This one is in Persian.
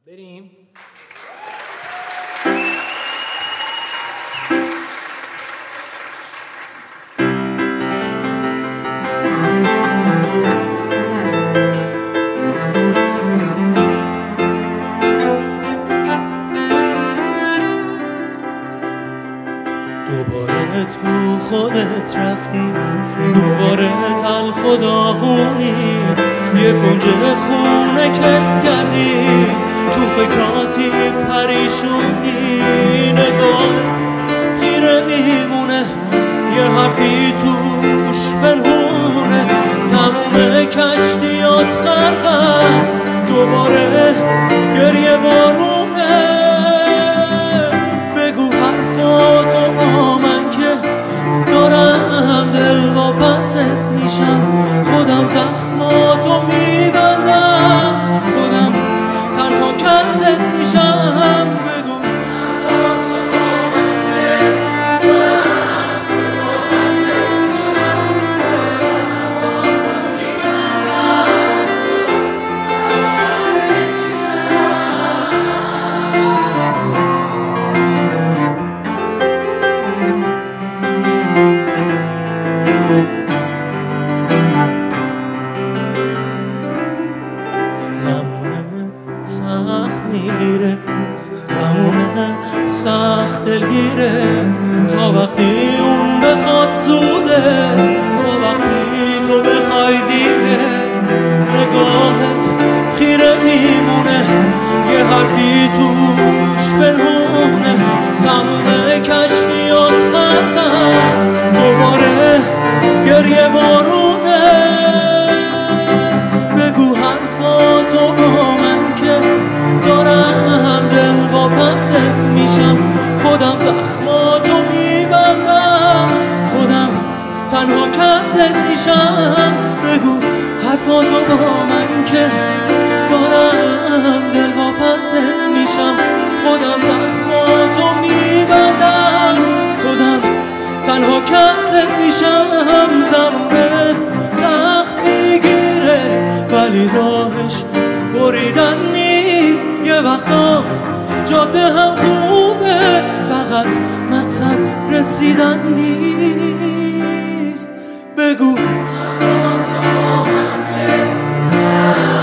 بریم. دوباره تو خودت رفتی، دوباره تلخ و داغونی، یه کنج خونه کس کردی، تو فکراتی پریشونی، نگاهت خیره میمونه، یه حرفی توش پنهونه، تموم کشتیات غرقن، دوباره گریه بارونه. بگو حرفاتو با من که دارم دل واپست میشم، خودم زخماتو میبندم، خودم تنها کست میشم. بگو زمونه سخت میگیره، زمونه سخت دلگیره، تا وقتی اون بخواد زوده، تا وقتی تو بخوای دیره، نگاهت خیره میمونه، یه حرفی توش پنهونه، تموم کشتیات غرقن، دوباره گریه بارونه. بگو حرفاتو با من که دارم دل واپست میشم، خودم زخماتو میبندم، خودم تنها کست میشم. بگو حرفاتو با من که دارم دل واپست میشم، خودم زخماتو میبندم، خودم تنها کست میشم. زمونه سخت میگیره ولی راهش بریدن نیست، یه وقتا جاده هم خوبه، فقط مقصد رسیدن نیست. بگو